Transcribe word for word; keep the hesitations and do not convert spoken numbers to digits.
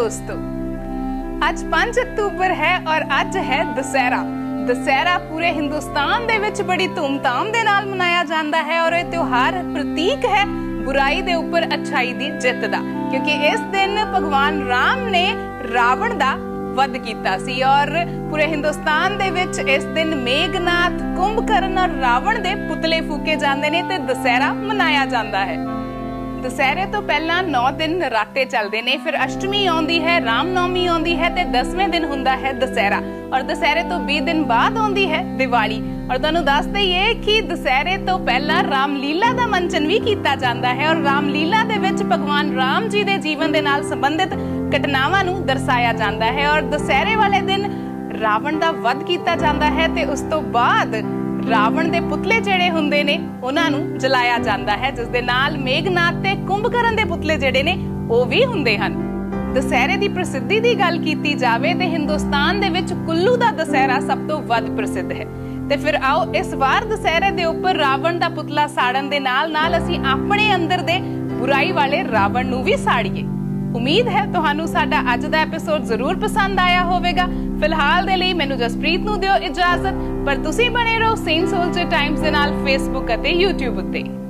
दोस्तों, आज पांच अक्तूबर है और अज है दशहरा। दशहरा पूरे हिंदुस्तान दे विच बड़ी धूमधाम दे नाल मनाया जाता है और यह त्योहार प्रतीक है बुराई दे उपर अच्छाई दी जित दा, क्योंकि इस दिन भगवान राम ने रावण दा वध कीता सी और पूरे हिंदुस्तान दे विच इस दिन मेघनाथ, कुंभकर्ण और रावण दे पुतले फूके जांदे ने ते दशहरा मनाया जाता है। दशहरे तो पहला नौ दिन नराते चलते ने, फिर अष्टमी आउंदी है, रामनवमी आउंदी है ते दसवें दिन हुंदा है दशहरा और दशहरे तो बीस दिन बाद आउंदी है दिवाली। और तुहानूं दस दईए कि दशहरे तो पहला रामलीला दा मंचन भी कीता जांदा है और रामलीला दे विच भगवान राम जी दे जीवन दे नाल संबंधित घटनावां नूं दर्शाया जांदा है और दशहरे वाले दिन रावण दा वध कीता जांदा है ते उस तो बाद रावण दे पुतले जेड़े हुंदे ने उन्हां नूं जलाया जांदा है, जिस दे नाल मेघनाथ ते कुंभकर्ण दे पुतले जेड़े ने ओ भी हुंदे हन। दशहरे दी प्रसिद्धि दी गल कीती जावे ते हिंदुस्तान दे विच कुल्लू दा दशहरा सब तो वध प्रसिद्ध है। ते फिर आओ इस वार दशहरे दे उपर रावण दा पुतला साड़न दे नाल नाल असीं अपने अंदर दे बुराई वाले रावण नूं भी साड़ीए। उम्मीद है तुहानूं साडा अज दा एपिसोड जरूर पसंद आया होवेगा। फिलहाल दे लई मैनूं जसप्रीत नूं दिओ इजाजत, पर तुसीं बने रहो सेंट सोल्जर टाइम्स दे नाल फेसबुक अते यूट्यूब उत्ते।